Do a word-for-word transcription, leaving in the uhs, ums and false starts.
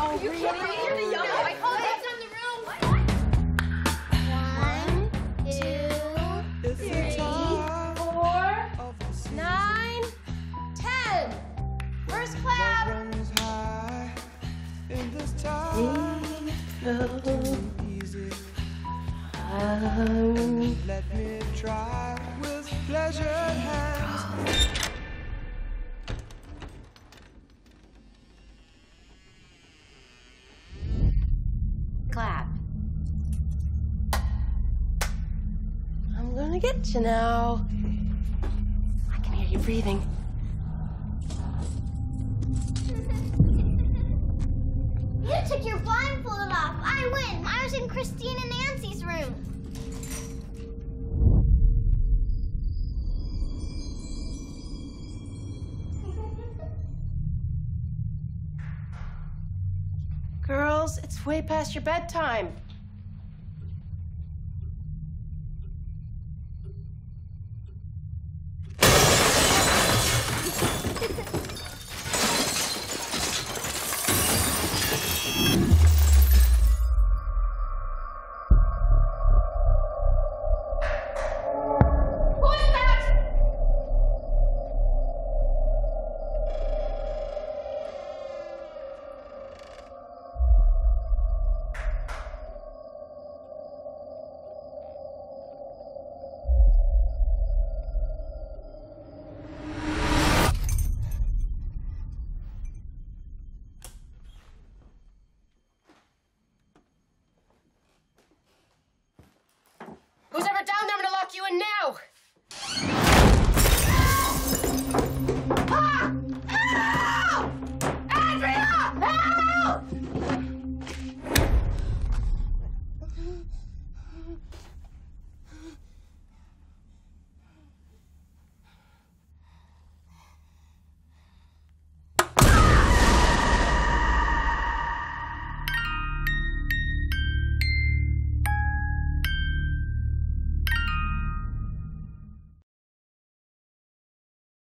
Oh, really? You're the young one. Oh, that's in the room. One, two, three, four, nine, ten. First clap. Let me try with pleasure hands. Clap. I'm gonna get you now. I can hear you breathing. You took your blindfold off. I win. I was in Christine and Nancy's room. Girls, it's way past your bedtime.